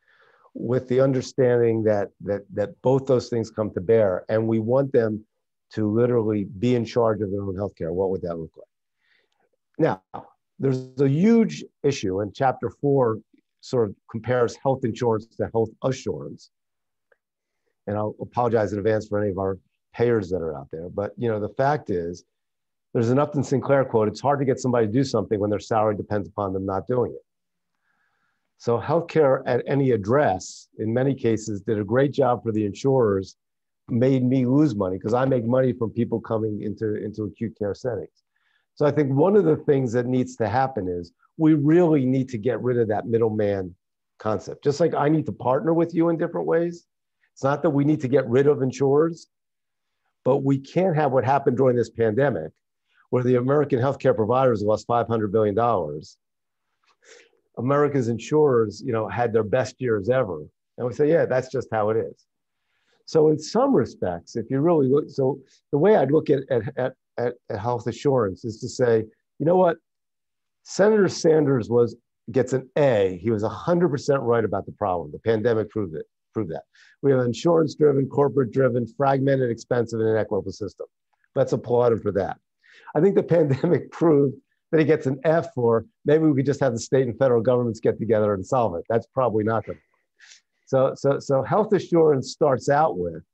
with the understanding that, that, that both those things come to bear, and we want them to literally be in charge of their own healthcare, what would that look like? Now, there's a huge issue, and chapter four sort of compares health insurance to health assurance. And I'll apologize in advance for any of our payers that are out there. But you know, the fact is, there's an Upton Sinclair quote, it's hard to get somebody to do something when their salary depends upon them not doing it. So healthcare at any address, in many cases, did a great job for the insurers, made me lose money because I make money from people coming into, into acute care settings. So I think one of the things that needs to happen is we really need to get rid of that middleman concept. Just like I need to partner with you in different ways. It's not that we need to get rid of insurers, but we can't have what happened during this pandemic, where the American healthcare providers lost five hundred billion dollars. America's insurers, you know, had their best years ever. And we say, yeah, that's just how it is. So in some respects, if you really look, so the way I'd look at, at, at, at health assurance is to say, you know what? Senator Sanders was gets an A. He was one hundred percent right about the problem. The pandemic proved it, proved that. We have an insurance-driven, corporate-driven, fragmented, expensive, and inequitable system. Let's applaud him for that. I think the pandemic proved that he gets an F for maybe we could just have the state and federal governments get together and solve it. That's probably not going to. So, so, so health assurance starts out with,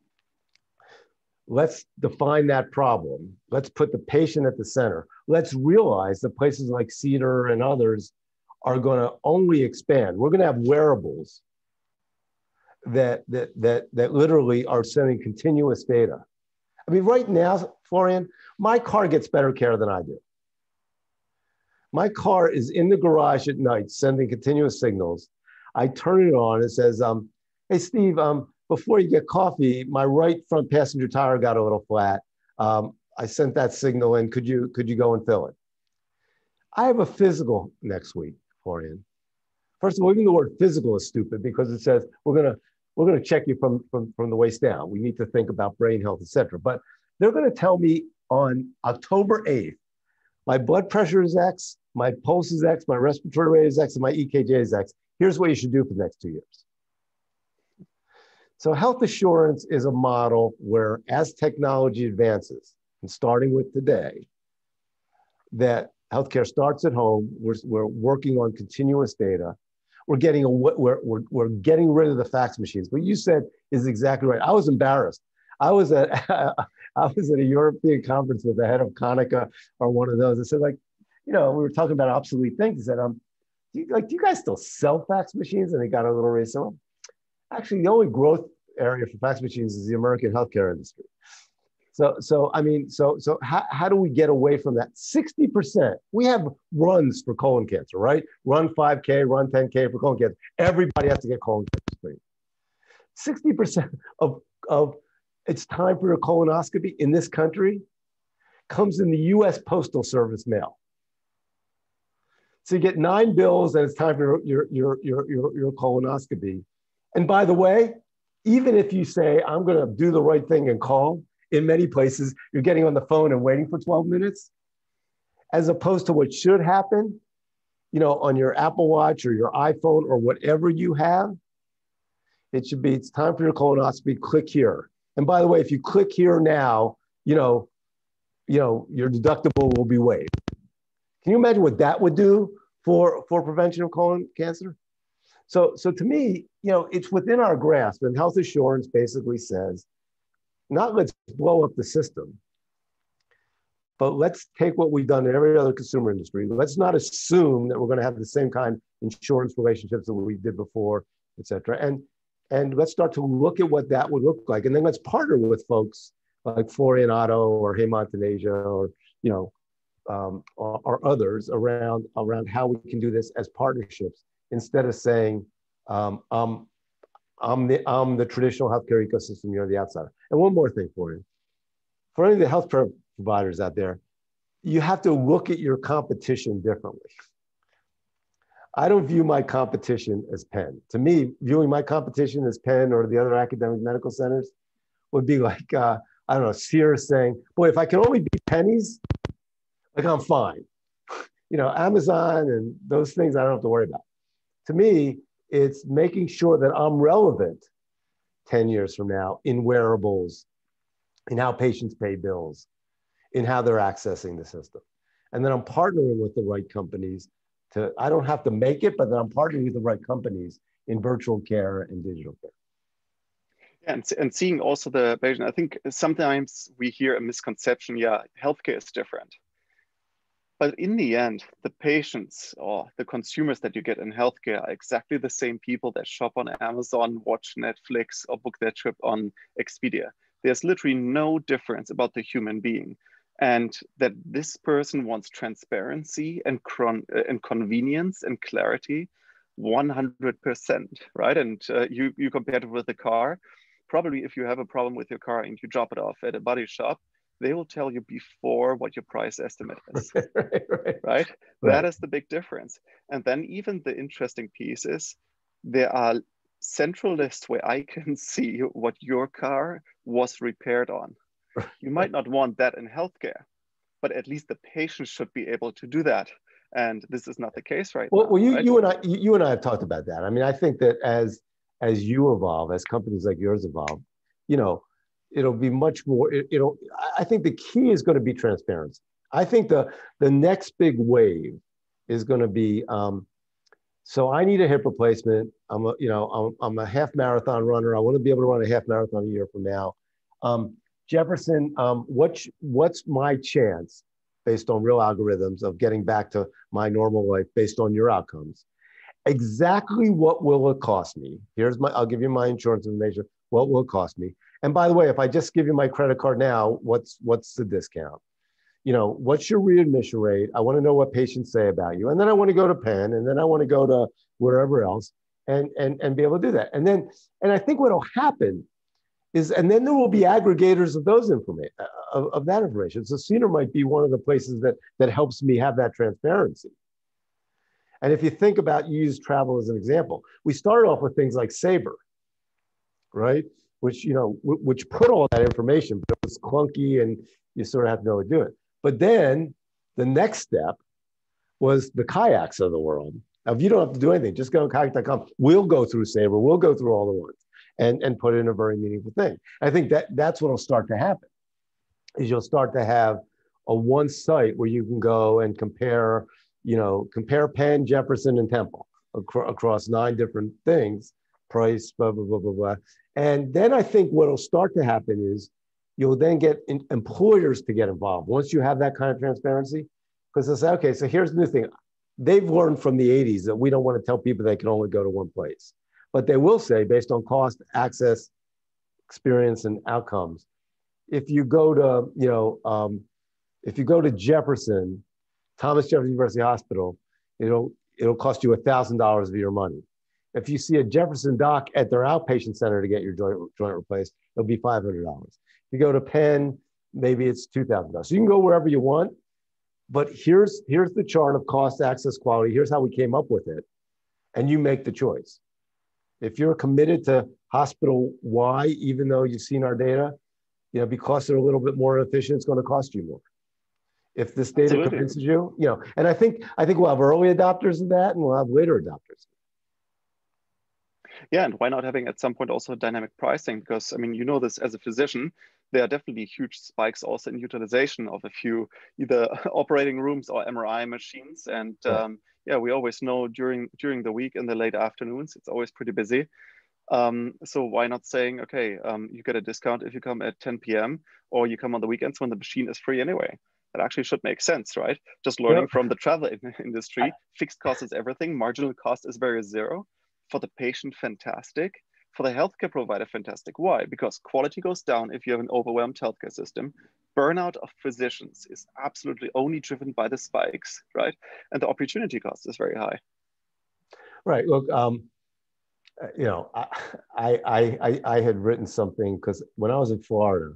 let's define that problem. Let's put the patient at the center. Let's realize that places like Cedar and others are going to only expand. We're going to have wearables that, that, that, that literally are sending continuous data. I mean, right now, Florian, my car gets better care than I do. My car is in the garage at night sending continuous signals. I turn it on, it says, um, hey, Steve, um, before you get coffee, my right front passenger tire got a little flat. Um, I sent that signal in, could you, could you go and fill it? I have a physical next week, Florian. First of all, even the word physical is stupid because it says we're gonna, we're gonna check you from, from, from the waist down. We need to think about brain health, et cetera. But they're gonna tell me on October eighth, my blood pressure is X, my pulse is X, my respiratory rate is X, and my E K G is X. Here's what you should do for the next two years. So health assurance is a model where as technology advances, and starting with today, that healthcare starts at home, we're, we're working on continuous data, we're getting, a, we're, we're, we're getting rid of the fax machines. What you said is exactly right. I was embarrassed. I was at, I was at a European conference with the head of Konica or one of those. I said, like, you know, we were talking about obsolete things. He said, um, do you, like, do you guys still sell fax machines? And they got a little raised. So actually, the only growth area for fax machines is the American healthcare industry. So, so I mean, so, so how, how do we get away from that? sixty percent, we have runs for colon cancer, right? Run five K, run ten K for colon cancer. Everybody has to get colon cancer screened. sixty percent of, of it's time for a colonoscopy in this country comes in the U S Postal Service mail. So you get nine bills and it's time for your, your, your, your, your colonoscopy. And by the way, even if you say, I'm gonna do the right thing and call, in many places, you're getting on the phone and waiting for twelve minutes, as opposed to what should happen, you know, on your Apple Watch or your iPhone or whatever you have, it should be, it's time for your colonoscopy, click here. And by the way, if you click here now, you know, you know, your deductible will be waived. Can you imagine what that would do for, for prevention of colon cancer? So, so to me, you know, it's within our grasp, and health assurance basically says, not let's blow up the system, but let's take what we've done in every other consumer industry. Let's not assume that we're going to have the same kind of insurance relationships that we did before, et cetera. And, and let's start to look at what that would look like. And then let's partner with folks like Florian Otto or Hemant Taneja or, you know, um, or, or others around, around how we can do this as partnerships instead of saying, um, um, I'm the, I'm the traditional healthcare ecosystem, you're the outsider. And one more thing for you. For any of the healthcare providers out there, you have to look at your competition differently. I don't view my competition as Penn. To me, viewing my competition as Penn or the other academic medical centers would be like, uh, I don't know, Sears saying, boy, if I can only beat pennies, like I'm fine. You know, Amazon and those things I don't have to worry about. To me, it's making sure that I'm relevant ten years from now in wearables, in how patients pay bills, in how they're accessing the system. And then I'm partnering with the right companies to, I don't have to make it, but then I'm partnering with the right companies in virtual care and digital care. And, and seeing also the patient, I think sometimes we hear a misconception, yeah, healthcare is different. But in the end, the patients or the consumers that you get in healthcare are exactly the same people that shop on Amazon, watch Netflix, or book their trip on Expedia. There's literally no difference about the human being. And that this person wants transparency and, and convenience and clarity, one hundred percent, right? And uh, you, you compared it with a car. Probably if you have a problem with your car and you drop it off at a body shop, they will tell you before what your price estimate is, right, right, right? right? That is the big difference. And then even the interesting piece is there are central lists where I can see what your car was repaired on. You might not want that in healthcare, but at least the patient should be able to do that. And this is not the case right well, now. Well, you, right? you and I, you and I have talked about that. I mean, I think that as as you evolve, as companies like yours evolve, you know, it'll be much more. It, it'll. I think the key is going to be transparency. I think the the next big wave is going to be. Um, so I need a hip replacement. I'm a, you know, I'm, I'm a half marathon runner. I want to be able to run a half marathon a year from now. Um, Jefferson, um, what's what's my chance, based on real algorithms, of getting back to my normal life based on your outcomes? Exactly what will it cost me? Here's my, I'll give you my insurance information. What will it cost me? And by the way, if I just give you my credit card now, what's what's the discount? You know, what's your readmission rate? I want to know what patients say about you. And then I want to go to Penn, and then I want to go to wherever else and, and, and be able to do that. And then, and I think what'll happen is, and then there will be aggregators of those information, of, of that information. So C N R might be one of the places that, that helps me have that transparency. And if you think about, you use travel as an example, we started off with things like Sabre, right? Which, you know, which put all that information, but it was clunky and you sort of have to know how to do it. But then the next step was the kayaks of the world. Now, if you don't have to do anything, just go on kayak dot com. We'll go through Sabre, we'll go through all the ones and, and put in a very meaningful thing. I think that that's what'll start to happen, is you'll start to have a one site where you can go and compare, you know, compare Penn, Jefferson, and Temple acro- across nine different things, price, blah, blah, blah, blah, blah. And then I think what'll start to happen is you'll then get in, employers to get involved once you have that kind of transparency, because they'll say, okay, so here's the new thing. They've learned from the eighties that we don't want to tell people they can only go to one place, but they will say, based on cost, access, experience, and outcomes, if you go to, you know, um, if you go to Jefferson, Thomas Jefferson University Hospital, it'll, it'll cost you one thousand dollars of your money. If you see a Jefferson doc at their outpatient center to get your joint, joint replaced, it'll be five hundred dollars. If you go to Penn, maybe it's two thousand dollars. So you can go wherever you want, but here's, here's the chart of cost, access, quality. Here's how we came up with it. And you make the choice. If you're committed to hospital Y, even though you've seen our data, you know, because they're a little bit more efficient, it's going to cost you more. If this data Absolutely. convinces you, you know, and I think, I think we'll have early adopters of that and we'll have later adopters. Yeah, and why not having at some point also dynamic pricing? Because I mean, you know this as a physician, there are definitely huge spikes also in utilization of a few either operating rooms or M R I machines. And Right. um, yeah, we always know during during the week in the late afternoons, it's always pretty busy. Um, so why not saying, okay, um, you get a discount if you come at ten P M or you come on the weekends when the machine is free anyway. That actually should make sense, right? Just learning Yep. from the travel in- industry, fixed cost is everything, marginal cost is very zero. For the patient, fantastic. For the healthcare provider, fantastic. Why? Because quality goes down if you have an overwhelmed healthcare system. Burnout of physicians is absolutely only driven by the spikes, right? And the opportunity cost is very high. Right. Look, um, you know, I, I, I, I had written something because when I was in Florida,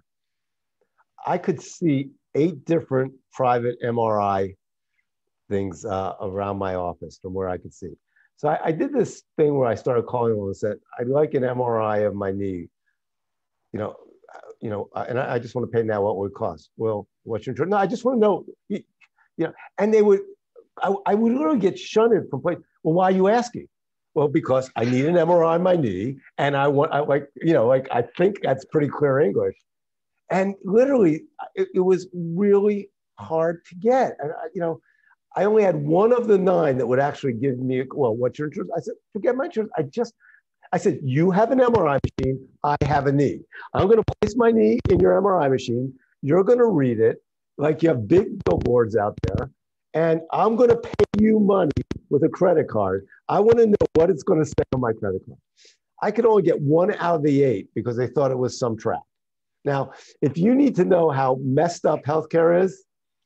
I could see eight different private M R I things uh, around my office from where I could see. So I, I did this thing where I started calling them and said, I'd like an M R I of my knee, you know, uh, you know, uh, and I, I just want to pay now what would it cost. Well, what's your insurance? No, I just want to know, you, you know, and they would, I, I would literally get shunted from place. Well, why are you asking? Well, because I need an M R I on my knee and I want, I like, you know, like, I think that's pretty clear English. And literally, it, it was really hard to get. And, I, you know, I only had one of the nine that would actually give me, well, what's your insurance? I said, forget my insurance. I just, I said, you have an M R I machine. I have a knee. I'm going to place my knee in your M R I machine. You're going to read it like you have big billboards out there. And I'm going to pay you money with a credit card. I want to know what it's going to say on my credit card. I could only get one out of the eight because they thought it was some trap. Now, if you need to know how messed up healthcare is,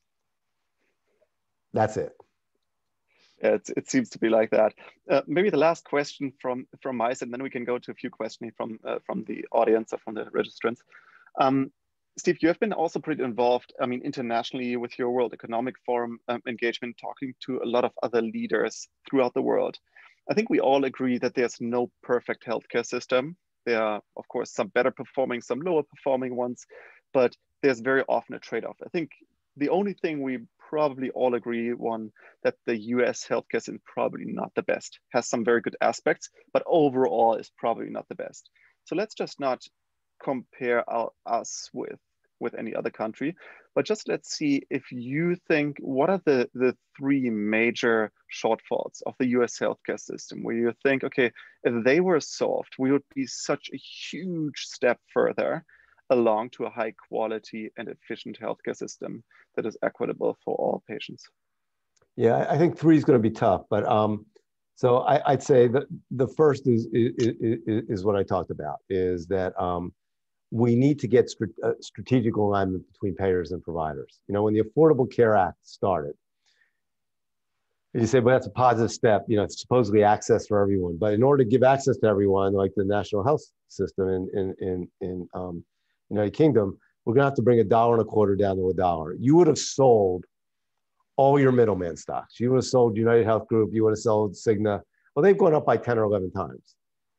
that's it. Yeah, it's, it seems to be like that. Uh, maybe the last question from from my side, and then we can go to a few questions from uh, from the audience or from the registrants. Um, Steve, you have been also pretty involved, I mean, internationally with your World Economic Forum um, engagement, talking to a lot of other leaders throughout the world. I think we all agree that there's no perfect healthcare system. There are, of course, some better performing, some lower performing ones, but there's very often a trade-off. I think the only thing we probably all agree on, that the U S healthcare system is probably not the best, has some very good aspects, but overall is probably not the best. So let's just not compare our, us with, with any other country, but just let's see if you think, what are the, the three major shortfalls of the U S healthcare system where you think, okay, if they were solved, we would be such a huge step further along to a high quality and efficient healthcare system that is equitable for all patients? Yeah, I think three is going to be tough, but um, so I, I'd say that the first is, is, is, is what I talked about, is that um, we need to get st uh, strategic alignment between payers and providers. You know, when the Affordable Care Act started, you say, well, that's a positive step, you know, it's supposedly access for everyone. But in order to give access to everyone, like the national health system in, in, in, in um, United Kingdom, we're gonna have to bring a dollar and a quarter down to a dollar. You would have sold all your middleman stocks. You would have sold United Health Group, you would have sold Cigna. Well, they've gone up by ten or eleven times.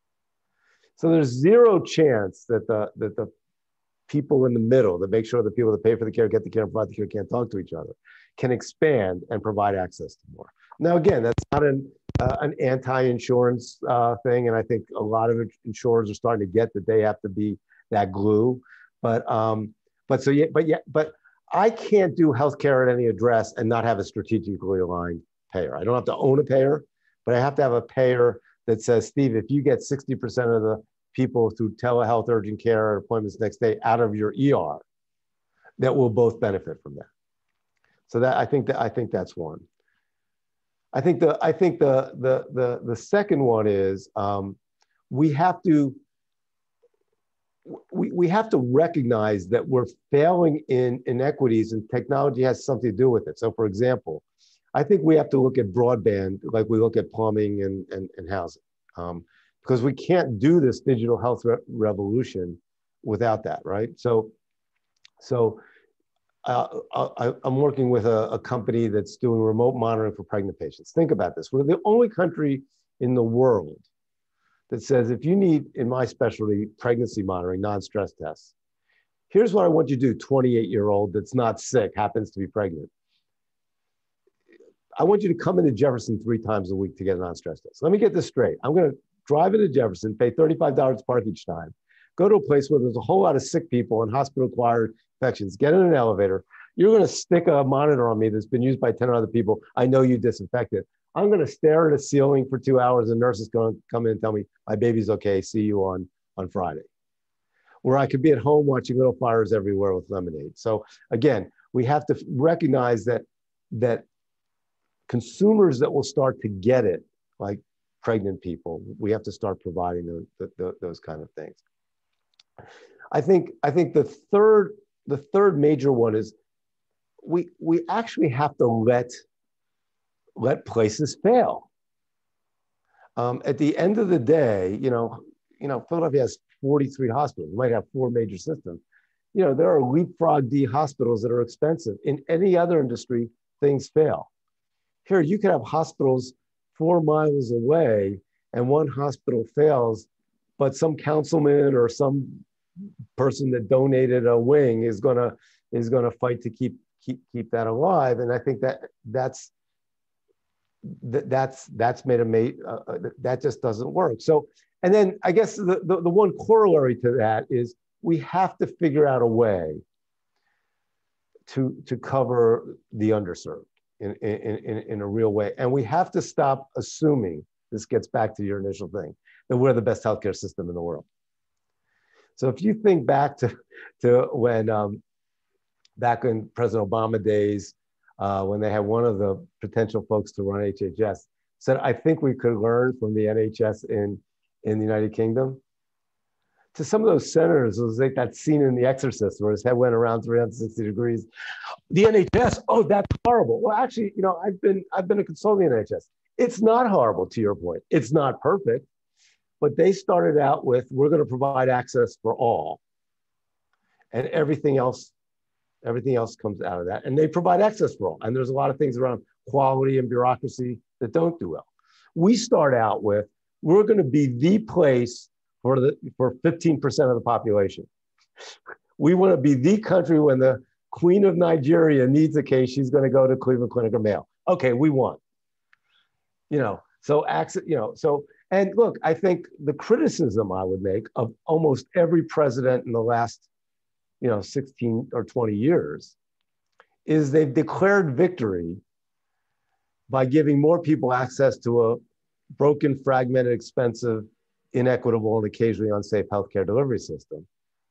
So there's zero chance that the, that the people in the middle, that make sure the people that pay for the care, get the care, and provide the care, can't talk to each other, can expand and provide access to more. Now, again, that's not an, uh, an anti-insurance uh, thing, and I think a lot of insurers are starting to get that they have to be that glue. But um, but so yeah, but yeah, but I can't do healthcare at any address and not have a strategically aligned payer. I don't have to own a payer, but I have to have a payer that says, Steve, if you get sixty percent of the people through telehealth urgent care appointments next day out of your E R, that will both benefit from that. So that I think that I think that's one. I think the I think the the the the second one is um, we have to we we have to recognize that we're failing in inequities, and technology has something to do with it. So, for example, I think we have to look at broadband like we look at plumbing and and, and housing, um, because we can't do this digital health re revolution without that, right? So, so. Uh, I, I'm working with a, a company that's doing remote monitoring for pregnant patients. Think about this. We're the only country in the world that says, if you need, in my specialty, pregnancy monitoring, non-stress tests, here's what I want you to do, twenty-eight-year-old that's not sick, happens to be pregnant. I want you to come into Jefferson three times a week to get a non-stress test. Let me get this straight. I'm going to drive into Jefferson, pay thirty-five dollars to park each time, go to a place where there's a whole lot of sick people and hospital-acquired infections, get in an elevator. You're going to stick a monitor on me that's been used by ten other people. I know you disinfected. I'm going to stare at a ceiling for two hours. And nurses going to come in and tell me, my baby's okay. See you on, on Friday. Or I could be at home watching little fires everywhere with lemonade. So again, we have to recognize that, that consumers that will start to get it, like pregnant people, we have to start providing those, those, those kind of things. I think, I think the third, the third major one is we, we actually have to let, let places fail. Um, at the end of the day, you know, you know, Philadelphia has forty-three hospitals. We might have four major systems. You know, there are leapfrog D hospitals that are expensive. In any other industry, things fail. Here, you could have hospitals four miles away and one hospital fails, but some councilman or some person that donated a wing is gonna is gonna fight to keep keep keep that alive. And I think that that's that, that's that's made a made uh, that just doesn't work. So, and then I guess the, the the one corollary to that is we have to figure out a way to, to cover the underserved in, in, in, in a real way. And we have to stop assuming, this gets back to your initial thing, that we're the best healthcare system in the world. So if you think back to, to when, um, back in President Obama days, uh, when they had one of the potential folks to run H H S, said, I think we could learn from the N H S in, in the United Kingdom. To some of those senators, it was like that scene in The Exorcist where his head went around three hundred sixty degrees. The N H S, oh, that's horrible. Well, actually, you know, I've been, I've been a consultant in the N H S. It's not horrible, to your point. It's not perfect, but they started out with, we're going to provide access for all, and everything else, everything else comes out of that. And they provide access for all. And there's a lot of things around quality and bureaucracy that don't do well. We start out with, we're going to be the place for the for fifteen percent of the population. We want to be the country when the Queen of Nigeria needs a case, she's going to go to Cleveland Clinic or Mayo. Okay, we won. You know, so access, you know, so, and look, I think the criticism I would make of almost every president in the last, you know, sixteen or twenty years is they've declared victory by giving more people access to a broken, fragmented, expensive, inequitable, and occasionally unsafe healthcare delivery system,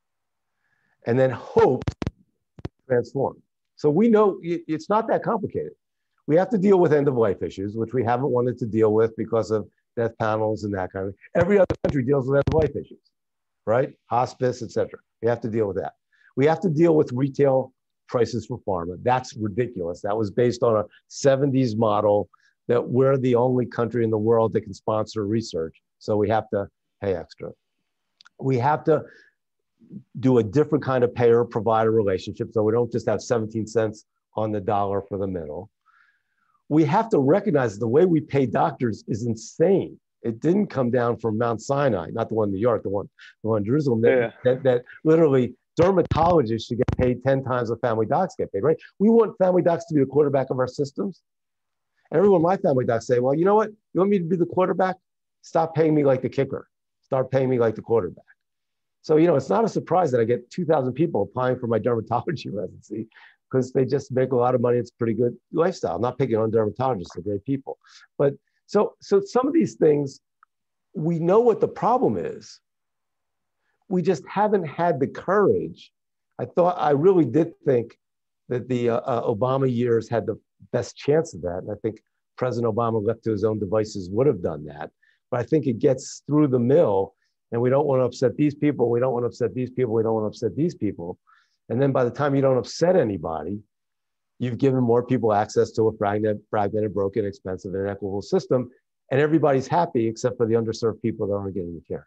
and then hope to transform. So we know it's not that complicated. We have to deal with end-of-life issues, which we haven't wanted to deal with because of death panels and that kind of thing. Every other country deals with end-of-life issues, right? Hospice, et cetera. We have to deal with that. We have to deal with retail prices for pharma. That's ridiculous. That was based on a seventies model that we're the only country in the world that can sponsor research. So we have to pay extra. We have to do a different kind of payer-provider relationship so we don't just have seventeen cents on the dollar for the middle. We have to recognize the way we pay doctors is insane. It didn't come down from Mount Sinai, not the one in New York, the one, the one in Jerusalem, that, Yeah. that, that literally dermatologists should get paid ten times what family docs get paid, right? We want family docs to be the quarterback of our systems. And everyone, my family docs say, well, you know what? You want me to be the quarterback? Stop paying me like the kicker. Start paying me like the quarterback. So, you know, it's not a surprise that I get two thousand people applying for my dermatology residency because they just make a lot of money. It's a pretty good lifestyle. I'm not picking on dermatologists, they're great people. But so, so some of these things, we know what the problem is. We just haven't had the courage. I thought, I really did think that the uh, uh, Obama years had the best chance of that. And I think President Obama, left to his own devices, would have done that. But I think it gets through the mill, and we don't want to upset these people. We don't want to upset these people. We don't want to upset these people. And then by the time you don't upset anybody, you've given more people access to a fragmented, fragmented, broken, expensive, and inequitable system. And everybody's happy except for the underserved people that aren't getting the care.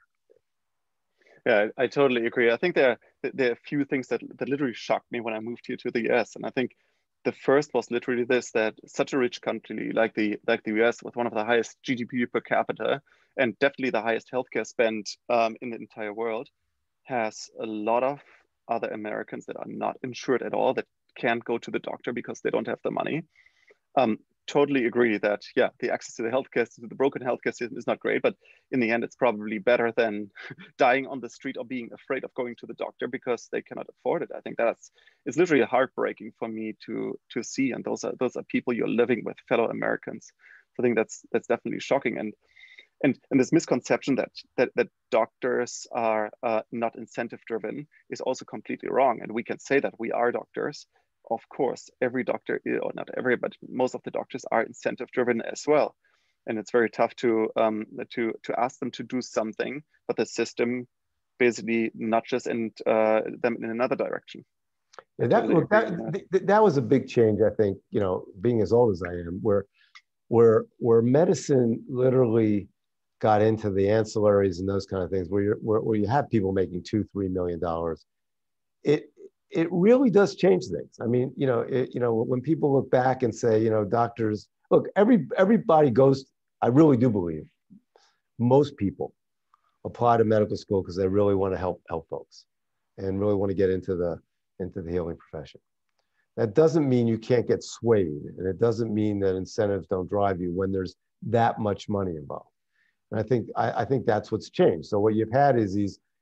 Yeah, I, I totally agree. I think there are, there are a few things that, that literally shocked me when I moved here to the U S. And I think the first was literally this, that such a rich country like the, like the U S, with one of the highest G D P per capita and definitely the highest healthcare spend um, in the entire world, has a lot of other Americans that are not insured at all, that can't go to the doctor because they don't have the money. Um, totally agree that, yeah, the access to the healthcare, to the broken healthcare system is not great, but in the end, it's probably better than dying on the street or being afraid of going to the doctor because they cannot afford it. I think that's, it's literally heartbreaking for me to, to see. And those are, those are people you're living with, fellow Americans. So I think that's, that's definitely shocking. And, and, and this misconception that, that, that doctors are uh, not incentive driven is also completely wrong. And we can say that we are doctors. Of course, every doctor, or not every, but most of the doctors are incentive driven as well. And it's very tough to, um, to, to ask them to do something, but the system basically nudges and uh, them in another direction. Yeah, that, totally that, that, that was a big change, I think, you know, being as old as I am, where, where, where medicine literally got into the ancillaries and those kind of things, where, you're, where, where you have people making two, three million dollars. It, it really does change things. I mean, you know, it, you know, when people look back and say, you know, doctors, look, every, everybody goes, I really do believe most people apply to medical school because they really want to help, help folks and really want to get into the, into the healing profession. That doesn't mean you can't get swayed. And it doesn't mean that incentives don't drive you when there's that much money involved. And I think, I, I think that's what's changed. So what you've had is these,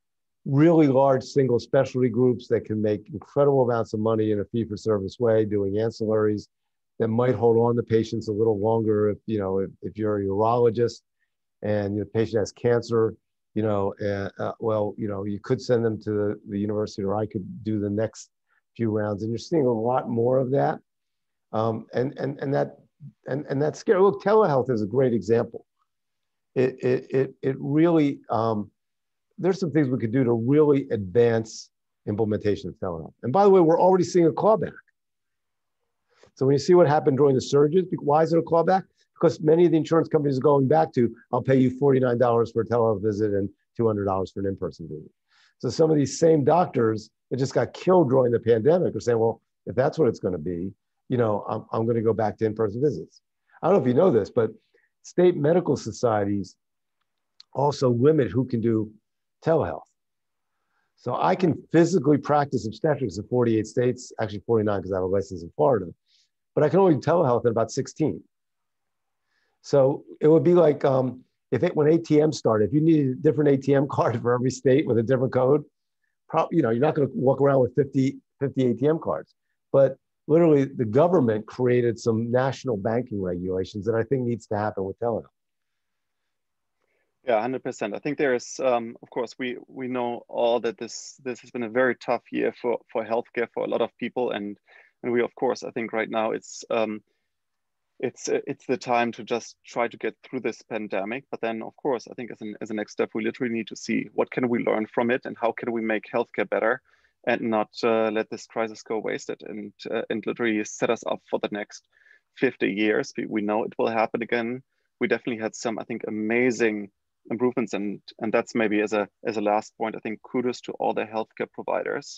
really large single specialty groups that can make incredible amounts of money in a fee-for-service way, doing ancillaries that might hold on to patients a little longer. If you know, if, if you're a urologist and your patient has cancer, you know, uh, uh, well, you know, you could send them to the, the university, or I could do the next few rounds, and you're seeing a lot more of that. Um, and and and that and and that's scary. Look, telehealth is a great example. It it it it really um, there's some things we could do to really advance implementation of telehealth. And by the way, we're already seeing a clawback. So when you see what happened during the surges, why is it a clawback? Because many of the insurance companies are going back to, I'll pay you forty-nine dollars for a telehealth visit and two hundred dollars for an in-person visit. So some of these same doctors that just got killed during the pandemic are saying, well, if that's what it's going to be, you know, I'm, I'm going to go back to in-person visits. I don't know if you know this, but state medical societies also limit who can do telehealth. So I can physically practice obstetrics in forty-eight states, actually forty-nine because I have a license in Florida, but I can only do telehealth in about sixteen. So it would be like um, if it, when A T Ms started, if you needed a different A T M card for every state with a different code, probably, you know, you're not going to walk around with fifty, fifty A T M cards. But literally the government created some national banking regulations that I think needs to happen with telehealth. Yeah, one hundred percent. I think there's, um, of course, we we know all that this this has been a very tough year for for healthcare for a lot of people, and and we, of course, I think right now it's um, it's it's the time to just try to get through this pandemic. But then, of course, I think as an as a next step, we literally need to see what can we learn from it and how can we make healthcare better, and not uh, let this crisis go wasted, and uh, and literally set us up for the next fifty years. We, we know it will happen again. We definitely had some, I think, amazing improvements, and and that's maybe as a as a last point, I think kudos to all the healthcare providers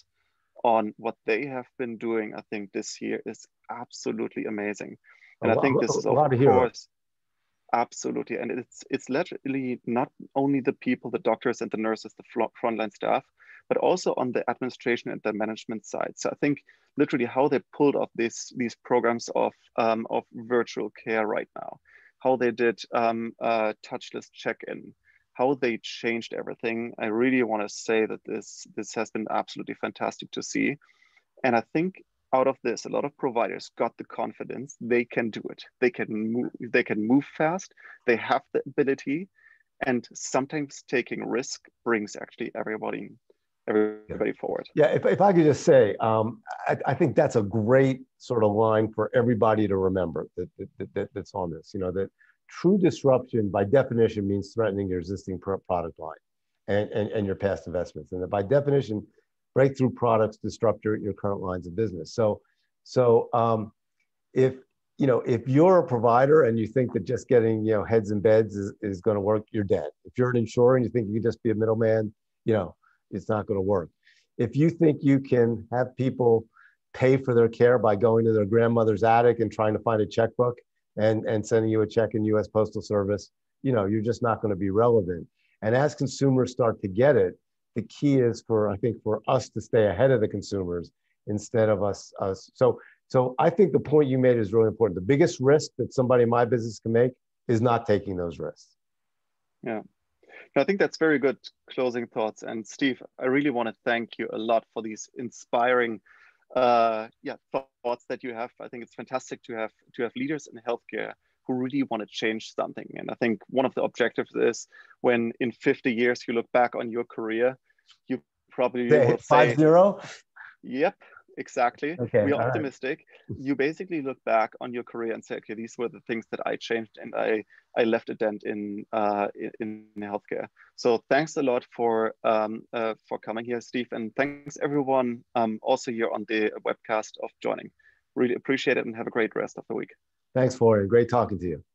on what they have been doing. I think this year is absolutely amazing, and A I think lot, this is a of lot of heroes. course absolutely, and it's it's literally not only the people, the doctors and the nurses, the frontline staff, but also on the administration and the management side. So I think literally how they pulled off these these programs of um, of virtual care right now, how they did um, uh, touchless check-in, how they changed everything. I really want to say that this this has been absolutely fantastic to see. And I think out of this, a lot of providers got the confidence they can do it. They can move, they can move fast, they have the ability, and sometimes taking risk brings actually everybody everybody Yeah. forward. Yeah, if, if I could just say, um, I, I think that's a great sort of line for everybody to remember that, that, that that's on this. You know, that true disruption by definition means threatening your existing product line and, and, and your past investments. And that by definition, breakthrough products disrupt your, your current lines of business. So, so um, if, you know, if you're a provider and you think that just getting, you know, heads and beds is, is going to work, you're dead. If you're an insurer and you think you can just be a middleman, you know, it's not going to work. If you think you can have people pay for their care by going to their grandmother's attic and trying to find a checkbook and, and sending you a check in U S Postal Service, you know, you're just not going to be relevant. And as consumers start to get it, the key is for, I think, for us to stay ahead of the consumers instead of us. us. So, so I think the point you made is really important. The biggest risk that somebody in my business can make is not taking those risks. Yeah. I think that's very good closing thoughts. And Steve, I really want to thank you a lot for these inspiring uh, yeah, thoughts that you have. I think it's fantastic to have to have leaders in healthcare who really want to change something. And I think one of the objectives is when in fifty years you look back on your career, you probably will Five say, zero? yep, exactly. Okay, We are all optimistic. Right. You basically look back on your career and say, okay, these were the things that I changed, and I I left a dent in uh, in, in healthcare. So thanks a lot for um, uh, for coming here, Steve, and thanks everyone um, also here on the webcast of joining. Really appreciate it, and have a great rest of the week. Thanks, Florian. Great talking to you.